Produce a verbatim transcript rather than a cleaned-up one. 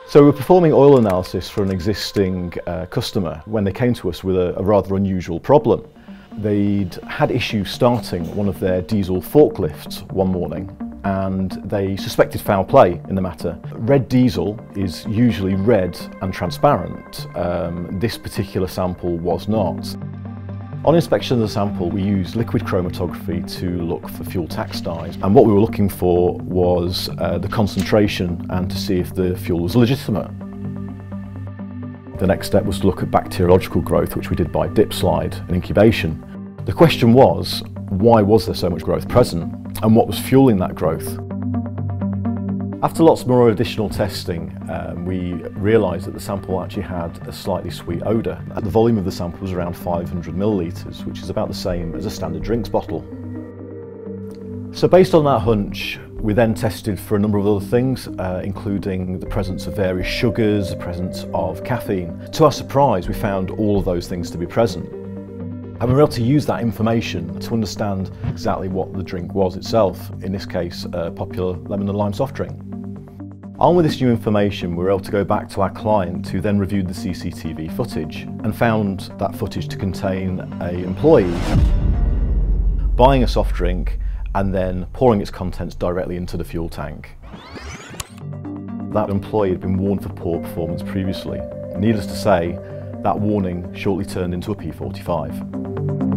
So we were performing oil analysis for an existing uh, customer when they came to us with a, a rather unusual problem. They'd had issues starting one of their diesel forklifts one morning, and they suspected foul play in the matter. Red diesel is usually red and transparent. Um, this particular sample was not. On inspection of the sample, we used liquid chromatography to look for fuel tax dyes, and what we were looking for was uh, the concentration and to see if the fuel was legitimate. The next step was to look at bacteriological growth, which we did by dip slide and incubation. The question was, why was there so much growth present, and what was fueling that growth? After lots more additional testing, um, we realised that the sample actually had a slightly sweet odour. The volume of the sample was around five hundred millilitres, which is about the same as a standard drinks bottle. So based on that hunch, we then tested for a number of other things, uh, including the presence of various sugars, the presence of caffeine. To our surprise, we found all of those things to be present. And we were able to use that information to understand exactly what the drink was itself, in this case a popular lemon and lime soft drink. Armed with this new information, we were able to go back to our client, who then reviewed the C C T V footage and found that footage to contain an employee buying a soft drink and then pouring its contents directly into the fuel tank. That employee had been warned for poor performance previously. Needless to say, that warning shortly turned into a P forty-five.